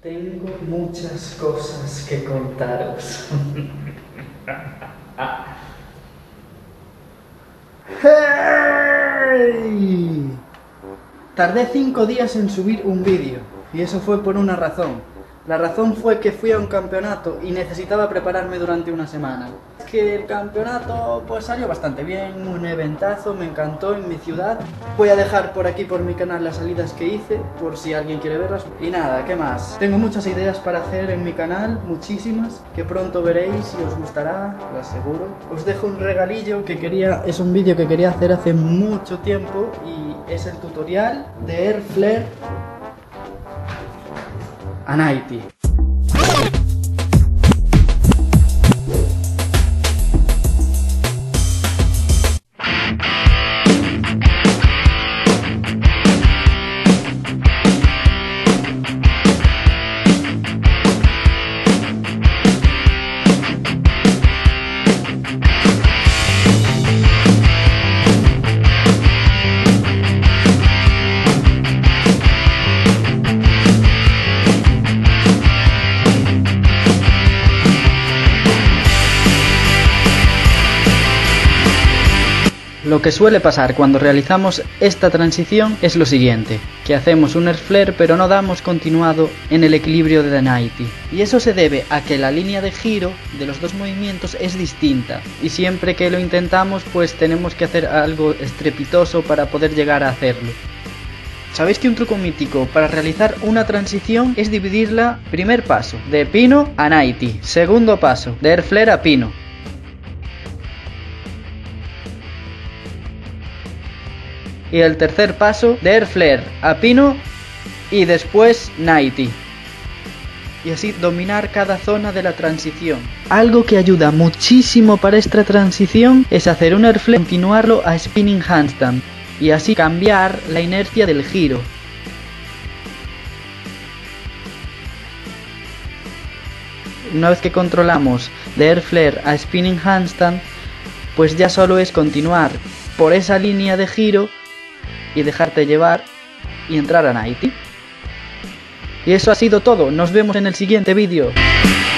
Tengo muchas cosas que contaros. ¡Hey! Tardé 5 días en subir un vídeo, y eso fue por una razón. La razón fue que fui a un campeonato y necesitaba prepararme durante una semana. Es que el campeonato pues salió bastante bien, un eventazo, me encantó en mi ciudad. Voy a dejar por aquí por mi canal las salidas que hice, por si alguien quiere verlas. Y nada, ¿qué más? Tengo muchas ideas para hacer en mi canal, muchísimas, que pronto veréis y os gustará, lo aseguro. Os dejo un regalillo que es un vídeo que quería hacer hace mucho tiempo y es el tutorial de Air Flare a 90. Lo que suele pasar cuando realizamos esta transición es lo siguiente, que hacemos un Air Flare pero no damos continuado en el equilibrio de 90. Y eso se debe a que la línea de giro de los dos movimientos es distinta, y siempre que lo intentamos pues tenemos que hacer algo estrepitoso para poder llegar a hacerlo. ¿Sabéis que un truco mítico para realizar una transición es dividirla? Primer paso, de pino a 90, segundo paso, de Air Flare a pino. Y el tercer paso de Air Flare a pino y después 90. Y así dominar cada zona de la transición. Algo que ayuda muchísimo para esta transición es hacer un Air Flare y continuarlo a spinning handstand y así cambiar la inercia del giro. Una vez que controlamos de Air Flare a spinning handstand, pues ya solo es continuar por esa línea de giro y dejarte llevar y entrar a 90. Y eso ha sido todo, nos vemos en el siguiente vídeo.